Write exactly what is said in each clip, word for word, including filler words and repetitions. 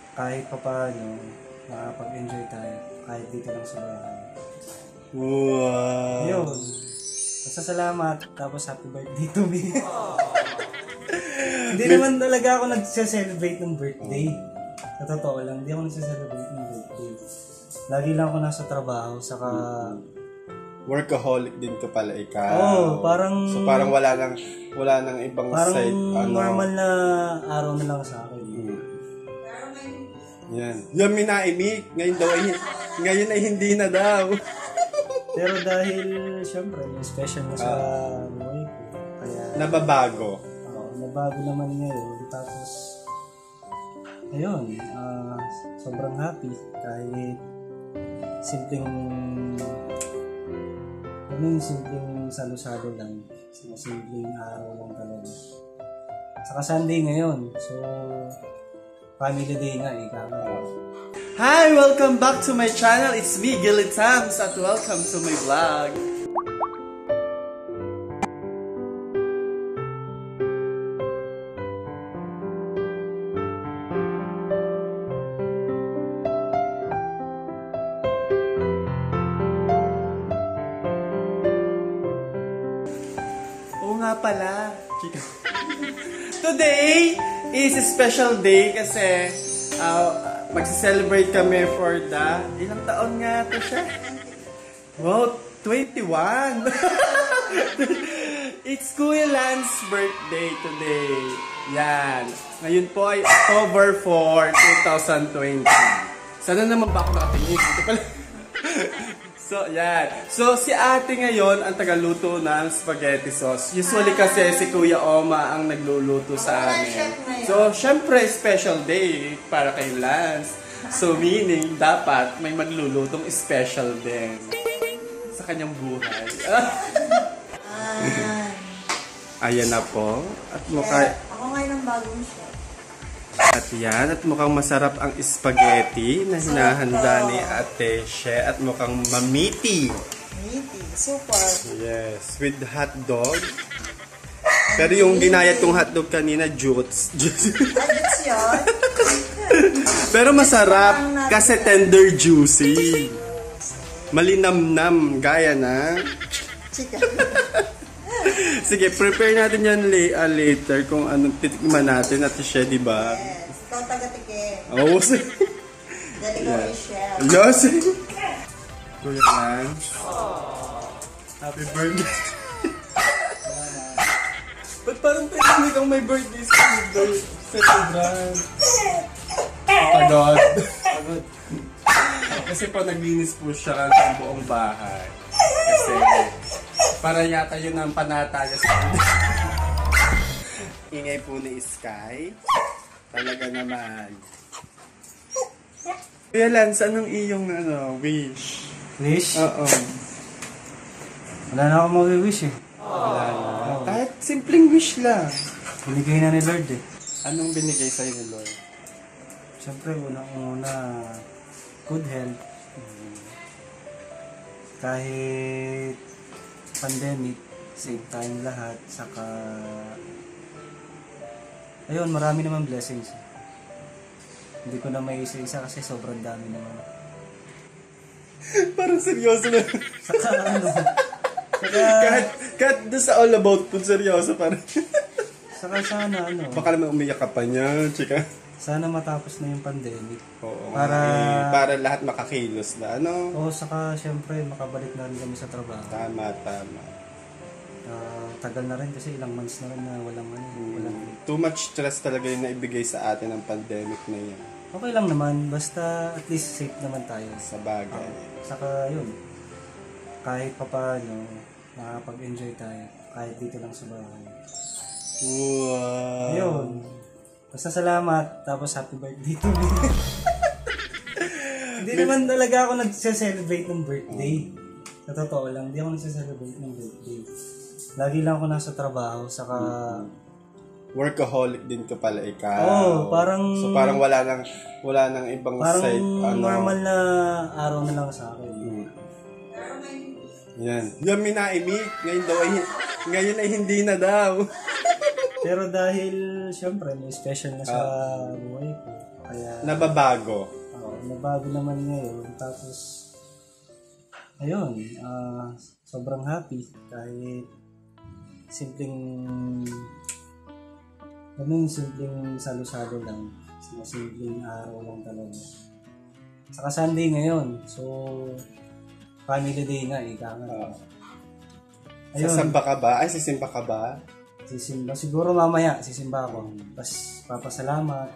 kahit pa paano, nakapag-enjoy tayo kahit dito lang sa bahay. Wow! Ayun. Basta salamat. Tapos happy birthday to me. Hindi naman talaga ako nagse-celebrate ng birthday. Sa totoo lang, hindi ako nagse-celebrate ng birthday. Lagi lang ako nasa trabaho, saka... Workaholic din ka pala ikaw. Oo, oh, parang... So parang wala nang, wala nang ibang parang side. Ano, normal na araw na lang sa akin. Hmm. Yan. Yan minaimik. Ngayon daw ay, ngayon ay hindi na daw. Pero dahil, syempre, may special na sa uh, buhay ko. Kaya... Nababago. Oo, nabago naman ngayon. Tapos, ayun, uh, sobrang happy. Kahit simpleng, ano yung simpleng salo-salo lang. Simpleng araw lang talaga. Saka Sunday ngayon. So, family day nga eh. Kama. Hi! Welcome back to my channel. It's me, Gilly Tams, at welcome to my vlog. Oo nga pala. Today is a special day kasi uh, magse-celebrate kami for the... Ilang taon nga ito siya? Wow, twenty-one! It's Kuya Lance's birthday today. Yan. Ngayon po ay October fourth, twenty twenty. Sana naman ba ako nakatingin? Ito pala. So, yan. So, si ate ngayon ang tagaluto ng spaghetti sauce. Usually kasi si Kuya Oma ang nagluluto sa amin. So, syempre, special day para kay Lance. So, meaning, dapat may maglulutong special din sa kanyang buhay. Ayan na po. At mukha... Ako ngayon ang bagong chef. At yan, at mukhang masarap ang spaghetti na hinahanda ni Ate She at mukhang mamiti. Meaty, super. Yes, with hot dog. Pero yung ginayat kong hotdog kanina, jutes. Adjust yun. Pero masarap kasi tender juicy. Malinamnam, gaya na. Chicken. Sige, prepare natin yan uh, later kung anong titikman natin at siya, di ba? Yes, ikaw taga-tikim. Oo, sige. Dali ko kay chef. Yes. Kuya Lance. Happy birthday. Ba't parang hindi kang may birthday sa celebran? Pagod. Pagod. Kasi po naglinis po siya sa buong bahay. Kasi para yata yun ang panataya sa ingay po ni Sky. Talaga naman. Kuya Lance, anong iyong ano, wish? Wish? Oo. Wala na akong mawi-wish eh. Wala na. Kahit simpleng wish lang. Binigay na ni Lord eh. Anong binigay sa'yo ni Lord? Siyempre, unang-una, good health. Kahit pandemic, same time lahat, saka ayun, marami naman blessings. Hindi ko na may isa-isa kasi sobrang dami naman. Parang seryoso na. Saka ano, saka, kahit, kahit doon sa all about food, seryoso parang. saka sana ano, Baka naman umiyak ka pa niya, chika. sana matapos na yung pandemic. Oo. Para, eh, para lahat makakilos na, ano? oo, saka syempre makabalik na rin kami sa trabaho. Tama, tama. Uh, tagal na rin kasi ilang months na rin na walang ano, walang Too much stress talaga yung naibigay sa atin ng pandemic na yan. okay lang naman, basta at least safe naman tayo. Sa bagay. Uh, saka yun, kahit pa paano, nakapag-enjoy tayo, kahit dito lang sa bahay. Wow! Ayun, basta salamat, tapos happy birthday to me. Hindi naman talaga ako nagse-celebrate ng birthday. Sa totoo lang, hindi ako nagse-celebrate ng birthday. Lagi lang ako nasa trabaho, saka... Workaholic din ka pala ikaw. Oo, oh, parang... So parang wala nang, wala nang ibang parang side. Ano, normal na araw na lang sa akin. Hmm. Yan. Yan minaimik. Ngayon daw ay, ngayon ay hindi na daw. Pero dahil, syempre, may special na sa buhay ko. Kaya, Nababago. oh, nabago naman ngayon. Tapos, ayun, ah, sobrang happy. Kahit simpleng, ano yung simpleng salo-salo lang. Mga simpleng araw lang talaga. Saka Sunday ngayon. So, family day nga, ika nga. Uh, Ayun, Sasamba ka ba? Ay, sisimba ka ba? sisimba. Siguro mamaya, sisimba ako. Tapos, papasalamat.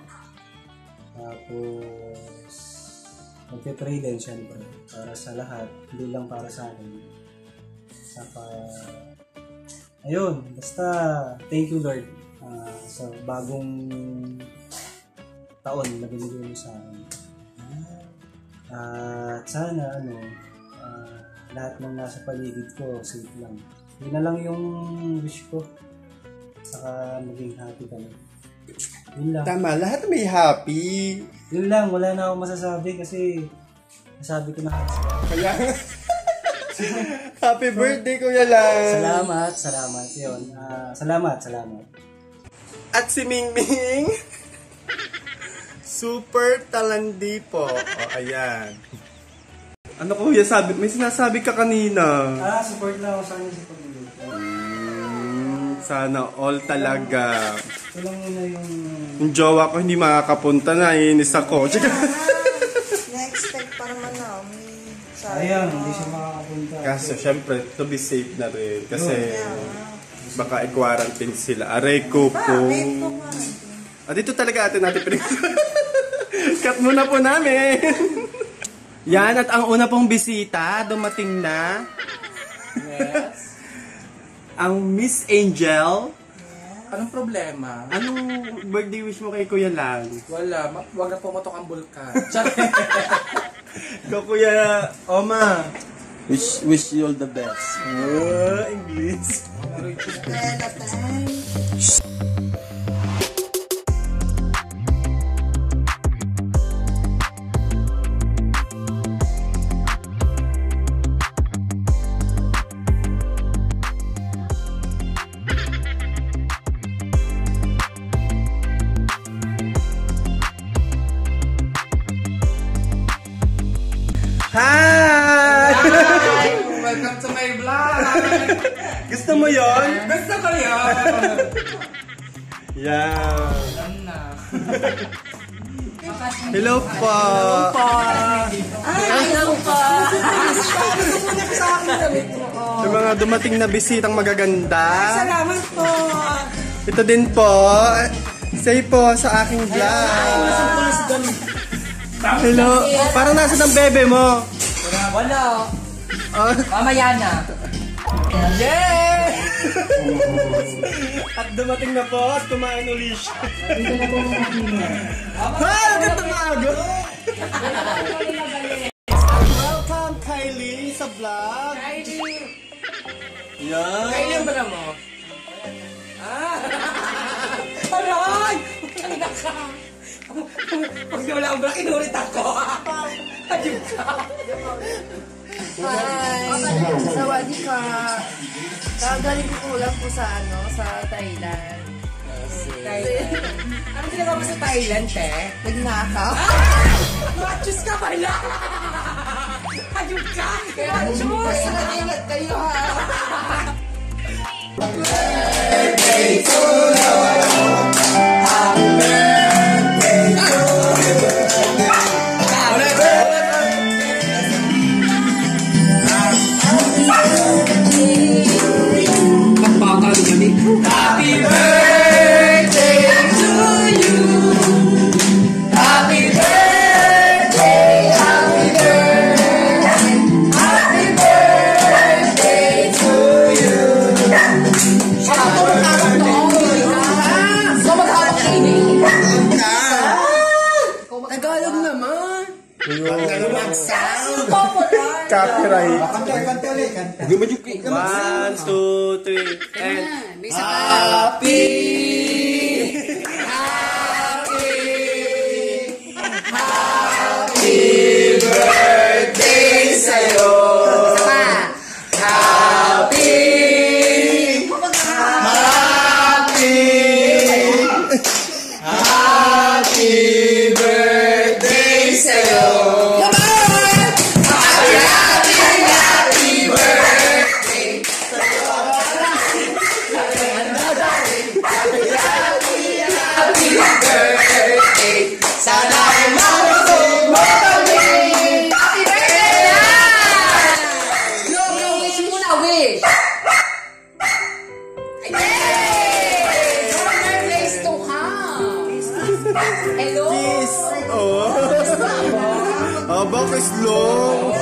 Tapos, magpe-pray din, syempre. Para sa lahat. Hindi lang para sa akin. Saka, ayun, basta, thank you Lord uh, sa bagong taon na binigay mo sa akin. At sana, ano, uh, lahat ng nasa paligid ko, safe lang. Yun na lang yung wish ko. Saka maging happy kami. Yun lang. Tama, lahat may happy. Yun lang, wala na akong masasabi kasi nasabi ko na kasi. Kaya, happy birthday, Kuya Lan. Salamat, salamat. Yun. Uh, salamat, salamat. At si Mingming, super talandi po. O, ayan. Ano Kuya sabi? May sinasabi ka kanina. Ah, support lang ako sa kanya sa pag-ibig. Hmm, sana all talaga. Ito lang muna yung... Yung jowa ko hindi makakapunta na, inis ako. Na-expect pa naman namin. Sayang, hindi siya makakapunta. Kaso syempre, to be safe na rin. Kasi baka i-quarantine sila. Aray ko po. Ah, dito talaga atin natin pinag- Cut muna po namin. Yan, at ang una pong bisita, dumating na. Yes. Ang Miss Angel. Anong problema? Anong birthday wish mo kay Kuya Lan? Wala. Ma- Wag na pumatok ang bulkan. Char- Ko Kuya Oma. Wish wish you all the best. Oh, English. Kaya time. Hi! Hi! Welcome to my vlog! Gusto mo yon? Gusto ko yun! Yeah. Alam na. Hello po. Sa mga dumating na bisitang magaganda. Salamat po. Ito din po. Say po sa aking vlog. Hello. Parang nasa ng bebe mo. Wala. Oh. Mamaya na. Yay! At dumating na po at kumain ulit siya. Ay, ang ganda maaga! Welcome, Kylie, sa vlog. Kylie! Yan. Kylie ang bala mo? Ah! Aray! Pag wala ang bala, kinulit ako. Ayun ka. Hi! Sawadee ka! Kagaling ko po lang po sa ano, sa Thailand. Thailand. Ano ginagawa mo sa Thailand, te? Nagnakaw? Machos ka pala! Ayun ka! Machos! Kaya ingat kayo ha! Happy birthday to you. Happy birthday, happy birthday, happy birthday to you. Tagalog naman! Copyright. Kante ulit, kante. One, two, three, and... Happy! birthday sa'yo. Happy, happy, happy birthday. slow.